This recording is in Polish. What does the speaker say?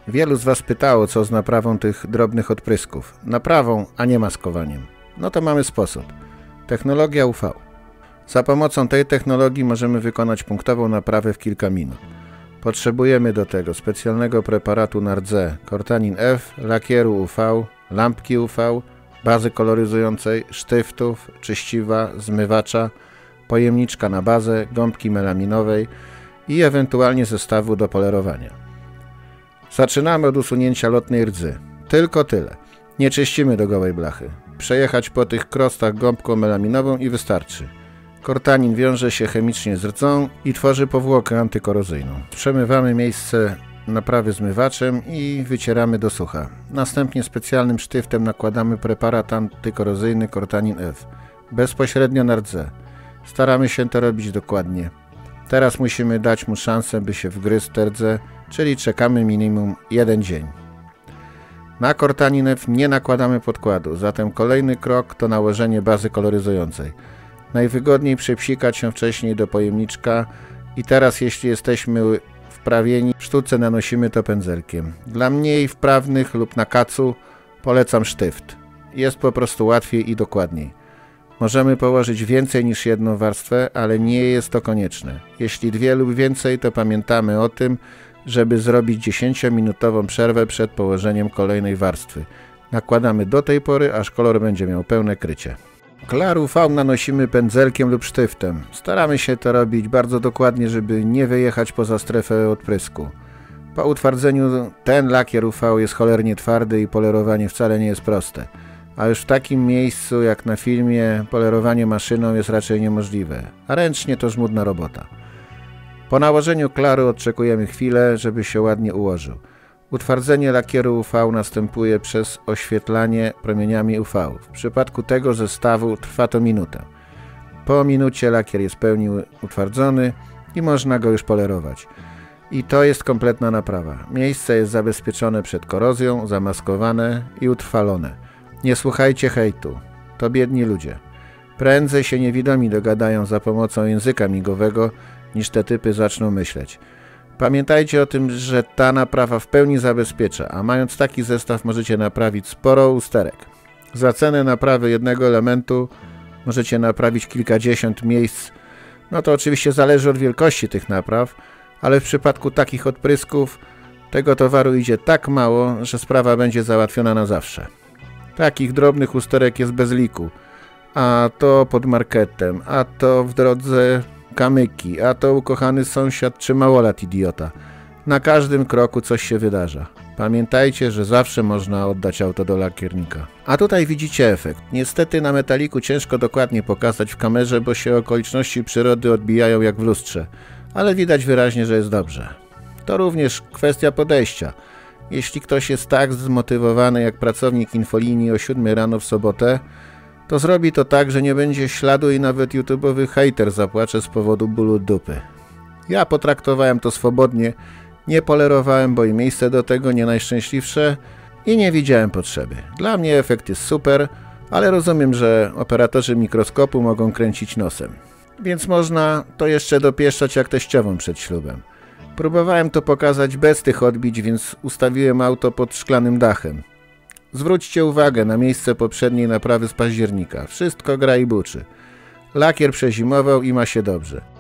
Wielu z Was pytało, co z naprawą tych drobnych odprysków. Naprawą, a nie maskowaniem. No to mamy sposób. Technologia UV. Za pomocą tej technologii możemy wykonać punktową naprawę w kilka minut. Potrzebujemy do tego specjalnego preparatu na rdze, Cortanin F, lakieru UV, lampki UV, bazy koloryzującej, sztyftów, czyściwa, zmywacza, pojemniczka na bazę, gąbki melaminowej i ewentualnie zestawu do polerowania. Zaczynamy od usunięcia lotnej rdzy. Tylko tyle. Nie czyścimy do gołej blachy. Przejechać po tych krostach gąbką melaminową i wystarczy. Cortanin wiąże się chemicznie z rdzą i tworzy powłokę antykorozyjną. Przemywamy miejsce naprawy zmywaczem i wycieramy do sucha. Następnie specjalnym sztywtem nakładamy preparat antykorozyjny Cortanin F. Bezpośrednio na rdze. Staramy się to robić dokładnie. Teraz musimy dać mu szansę, by się wgryzł w rdze, czyli czekamy minimum 1 dzień. Na Cortanin F nie nakładamy podkładu, zatem kolejny krok to nałożenie bazy koloryzującej. Najwygodniej przepsikać ją wcześniej do pojemniczka i teraz, jeśli jesteśmy wprawieni, w sztuce nanosimy to pędzelkiem. Dla mniej wprawnych lub na kacu polecam sztyft. Jest po prostu łatwiej i dokładniej. Możemy położyć więcej niż jedną warstwę, ale nie jest to konieczne. Jeśli 2 lub więcej, to pamiętamy o tym, żeby zrobić 10-minutową przerwę przed położeniem kolejnej warstwy. Nakładamy do tej pory, aż kolor będzie miał pełne krycie. Klar UV nanosimy pędzelkiem lub sztywtem. Staramy się to robić bardzo dokładnie, żeby nie wyjechać poza strefę odprysku. Po utwardzeniu ten lakier UV jest cholernie twardy i polerowanie wcale nie jest proste. A już w takim miejscu jak na filmie polerowanie maszyną jest raczej niemożliwe, a ręcznie to żmudna robota. Po nałożeniu klaru odczekujemy chwilę, żeby się ładnie ułożył. Utwardzenie lakieru UV następuje przez oświetlanie promieniami UV. W przypadku tego zestawu trwa to minutę. Po minucie lakier jest w pełni utwardzony i można go już polerować. I to jest kompletna naprawa. Miejsce jest zabezpieczone przed korozją, zamaskowane i utrwalone. Nie słuchajcie hejtu. To biedni ludzie. Prędzej się niewidomi dogadają za pomocą języka migowego, niż te typy zaczną myśleć. Pamiętajcie o tym, że ta naprawa w pełni zabezpiecza, a mając taki zestaw możecie naprawić sporo usterek. Za cenę naprawy jednego elementu możecie naprawić kilkadziesiąt miejsc. No to oczywiście zależy od wielkości tych napraw, ale w przypadku takich odprysków tego towaru idzie tak mało, że sprawa będzie załatwiona na zawsze. Takich drobnych usterek jest bez liku, a to pod marketem, a to w drodze kamyki, a to ukochany sąsiad czy małolat idiota. Na każdym kroku coś się wydarza. Pamiętajcie, że zawsze można oddać auto do lakiernika. A tutaj widzicie efekt. Niestety na metaliku ciężko dokładnie pokazać w kamerze, bo się okoliczności przyrody odbijają jak w lustrze, ale widać wyraźnie, że jest dobrze. To również kwestia podejścia. Jeśli ktoś jest tak zmotywowany jak pracownik infolinii o 7 rano w sobotę, to zrobi to tak, że nie będzie śladu i nawet YouTube'owy hejter zapłacze z powodu bólu dupy. Ja potraktowałem to swobodnie, nie polerowałem, bo i miejsce do tego nie najszczęśliwsze i nie widziałem potrzeby. Dla mnie efekt jest super, ale rozumiem, że operatorzy mikroskopu mogą kręcić nosem. Więc można to jeszcze dopieszczać jak teściową przed ślubem. Próbowałem to pokazać bez tych odbić, więc ustawiłem auto pod szklanym dachem. Zwróćcie uwagę na miejsce poprzedniej naprawy z października. Wszystko gra i buczy. Lakier przezimował i ma się dobrze.